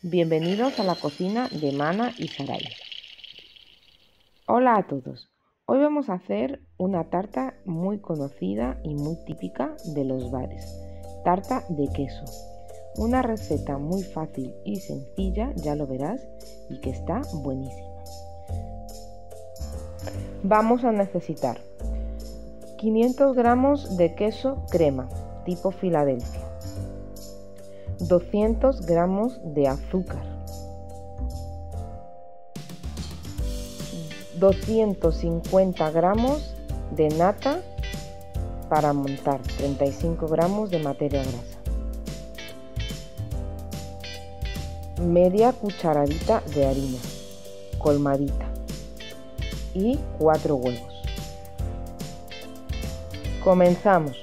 Bienvenidos a la cocina de Mana y Saray. Hola a todos. Hoy vamos a hacer una tarta muy conocida y muy típica de los bares. Tarta de queso. Una receta muy fácil y sencilla, ya lo verás, y que está buenísima. Vamos a necesitar 500 gramos de queso crema tipo Filadelfia, 200 gramos de azúcar, 250 gramos de nata para montar, 35 gramos de materia grasa, media cucharadita de harina colmadita y 4 huevos. Comenzamos.